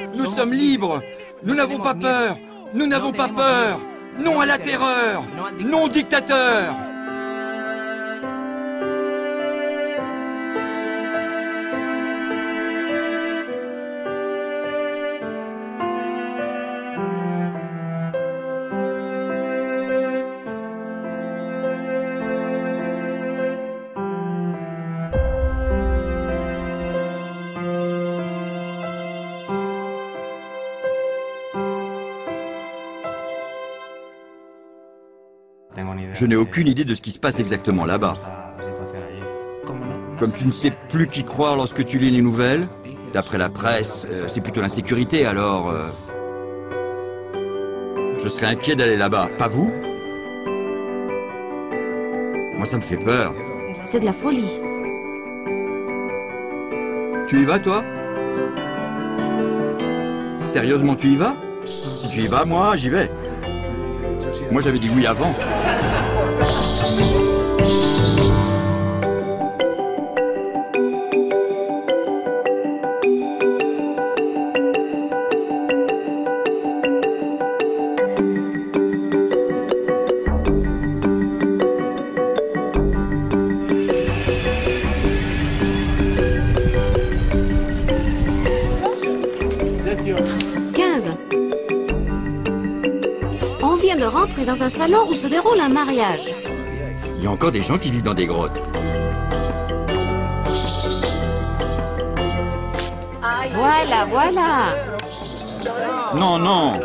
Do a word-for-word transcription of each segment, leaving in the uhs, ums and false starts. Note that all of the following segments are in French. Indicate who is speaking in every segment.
Speaker 1: Nous sommes libres. Nous n'avons pas peur. Nous n'avons pas peur. Non à la terreur. Non au dictateur. Je n'ai aucune idée de ce qui se passe exactement là-bas. Comme tu ne sais plus qui croire lorsque tu lis les nouvelles, d'après la presse, euh, c'est plutôt l'insécurité, alors... Euh, je serais inquiet d'aller là-bas, pas vous? Moi, ça me fait peur.
Speaker 2: C'est de la folie.
Speaker 1: Tu y vas, toi? Sérieusement, tu y vas? Si tu y vas, moi, j'y vais. Moi, j'avais dit oui avant.
Speaker 2: quinze. On vient de rentrer dans un salon où se déroule un mariage.
Speaker 1: Il y a encore des gens qui vivent dans des grottes.
Speaker 2: Voilà, voilà.
Speaker 1: Non, non.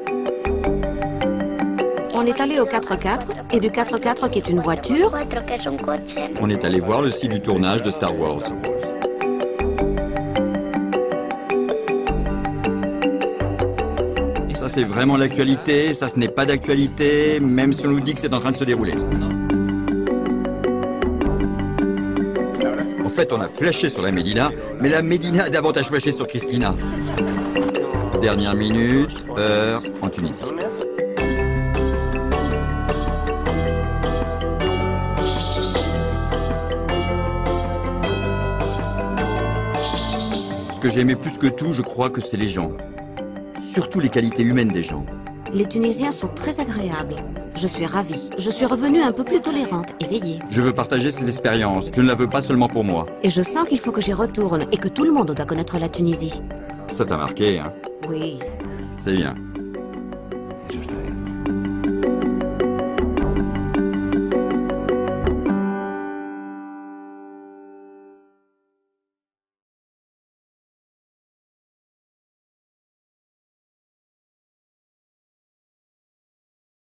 Speaker 2: On est allé au quatre-quatre, et du quatre-quatre qui est une voiture,
Speaker 1: On est allé voir le site du tournage de Star Wars. Ça, c'est vraiment l'actualité. Ça, ce n'est pas d'actualité, même si on nous dit que c'est en train de se dérouler. En fait, on a flashé sur la Médina, mais la Médina a davantage flashé sur Christina. Dernière minute, heure, en Tunisie. Ce que j'ai aimé plus que tout, je crois que c'est les gens. Surtout les qualités humaines des gens.
Speaker 2: les Tunisiens sont très agréables. Je suis ravie. Je suis revenue un peu plus tolérante, éveillée.
Speaker 1: Je veux partager cette expérience. Je ne la veux pas seulement pour moi.
Speaker 2: Et je sens qu'il faut que j'y retourne et que tout le monde doit connaître la Tunisie.
Speaker 1: Ça t'a marqué, hein?
Speaker 2: Oui.
Speaker 1: C'est bien.